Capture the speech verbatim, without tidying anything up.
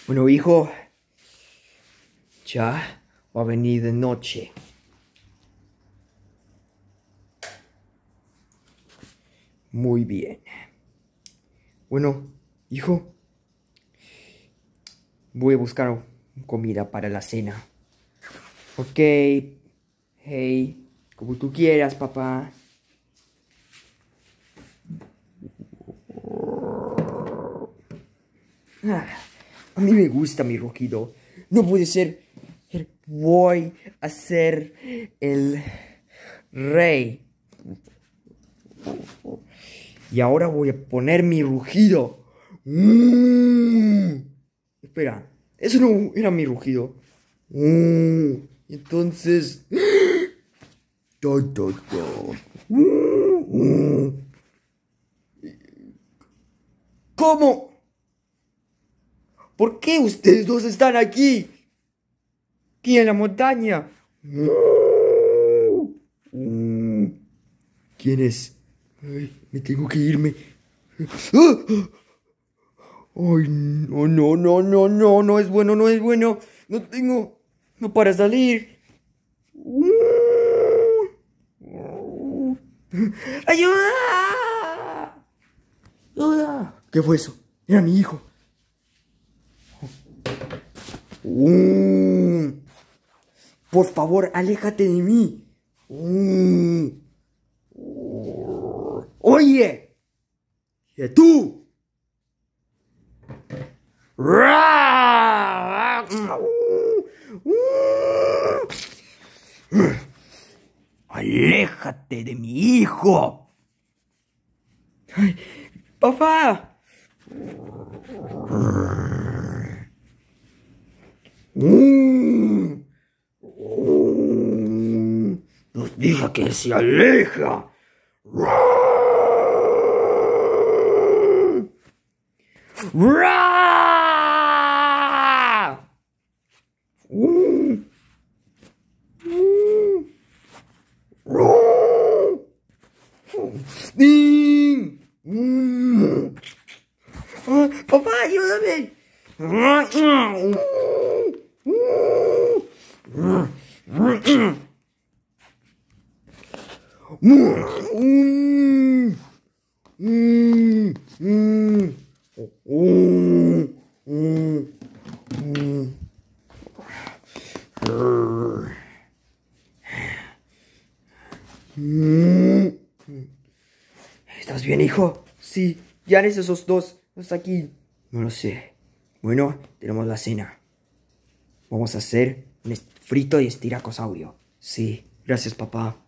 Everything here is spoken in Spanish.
Bueno, hijo, ya va a venir de noche. Muy bien. Bueno, hijo, voy a buscar comida para la cena. Ok. Hey, como tú quieras, papá. Ah, a mí me gusta mi rugido. No puede ser. Voy a ser el rey. Y ahora voy a poner mi rugido. Mm. Espera, eso no era mi rugido. Mm. Entonces... Do, do, do. Mm. ¿Cómo? ¿Por qué ustedes dos están aquí? Aquí en la montaña. ¿Quién es? Ay, me tengo que irme. Ay, no, no, no, no, no, no es bueno, no es bueno. No tengo, no para salir. ¡Ayuda! ¡Ayuda! ¿Qué fue eso? Era mi hijo. Por favor, aléjate de mí. Oye, ¿y tú? Aléjate de mi hijo. Ay, papá. Nos dice que se aleja. Papá, ayúdame. ¿Estás bien, hijo? Sí. ¿Ya eres esos dos? ¿Hasta aquí? No lo sé. Bueno, tenemos la cena. Vamos a hacer un frito de estiracosaurio. Sí. Gracias, papá.